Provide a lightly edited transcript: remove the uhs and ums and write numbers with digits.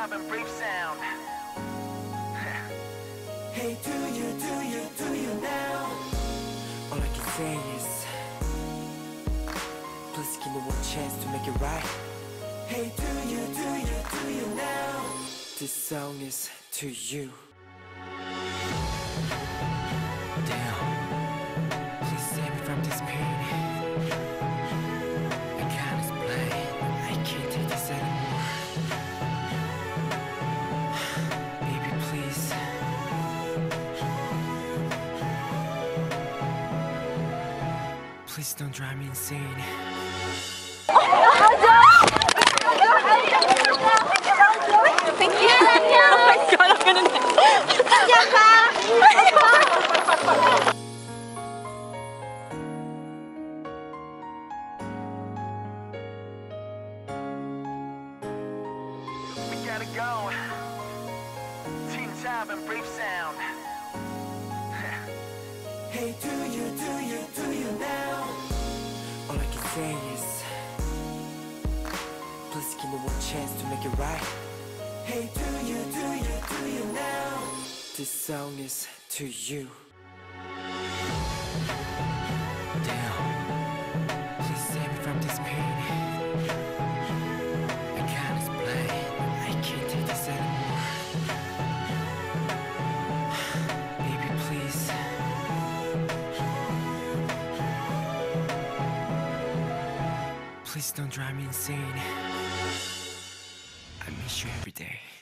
Teentop and brief sound. Hey, do you now? All I can say is, please give me one chance to make it right. Hey, do you now? This song is to you. Damn, please save me from this pain. I can't explain, I can't take this anymore. Baby, please. Please don't drive me insane. Thank you. Oh my god, I'm gonna We gotta go. Teentop and brief sound. Hey, do you now? All I can say is, please give me one chance to make it right. Hey, do you now? This song is to you. Damn, please save me from this pain. I can't explain, I can't take this anymore. Baby, please. Please don't drive me insane. I miss you every day.